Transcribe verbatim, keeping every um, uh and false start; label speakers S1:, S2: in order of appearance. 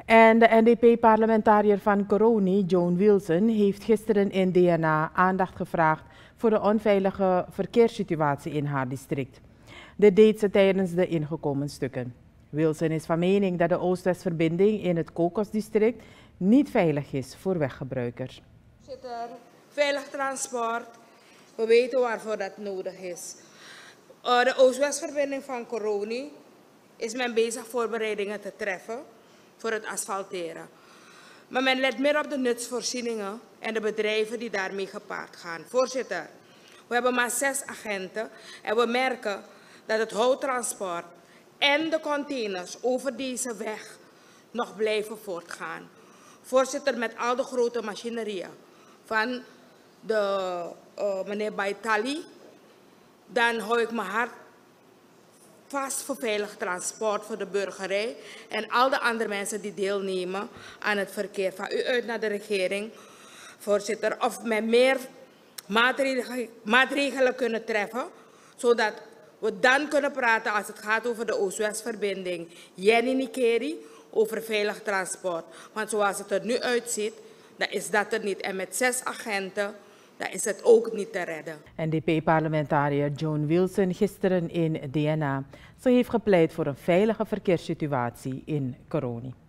S1: En de N D P-parlementariër van Coroni, Joan Wilson, heeft gisteren in D N A aandacht gevraagd voor de onveilige verkeerssituatie in haar district. Dit deed ze tijdens de ingekomen stukken. Wilson is van mening dat de Oost-West-verbinding in het Cocos-district niet veilig is voor weggebruikers.
S2: Voorzitter, veilig transport, we weten waarvoor dat nodig is. Uh, de Oost-West-verbinding van Coroni is men bezig voorbereidingen te treffen voor het asfalteren. Maar men let meer op de nutsvoorzieningen en de bedrijven die daarmee gepaard gaan. Voorzitter, we hebben maar zes agenten en we merken dat het houttransport en de containers over deze weg nog blijven voortgaan. Voorzitter, met al de grote machinerieën van de, uh, meneer Baitali, dan hou ik mijn hart vast voor veilig transport voor de burgerij en al de andere mensen die deelnemen aan het verkeer. Van u uit naar de regering, voorzitter, of men meer maatregelen, maatregelen kunnen treffen, zodat we dan kunnen praten als het gaat over de Oost-West-verbinding Jenny Nikeri, over veilig transport. Want zoals het er nu uitziet, dan is dat er niet. En met zes agenten, dan is het ook niet te redden.
S1: N D P-parlementariër Joan Wilson gisteren in D N A. Ze heeft gepleit voor een veilige verkeerssituatie in Coroni.